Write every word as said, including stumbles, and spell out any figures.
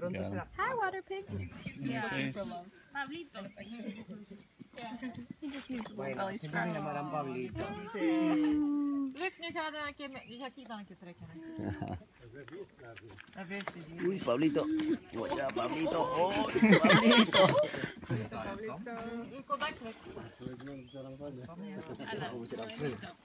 Yeah. Hi, water pig. Yeah. Okay. Pablito. Yeah. He just needs a Bueno, little belly siempre scratch. llamarán Pablito. Look, nu ga je een keer met, nu ga ik dan een keer trekken. Dat beste is Uy, Pablito. Watch out, Pablito. Oh, Pablito. Pablito. Ik kom back.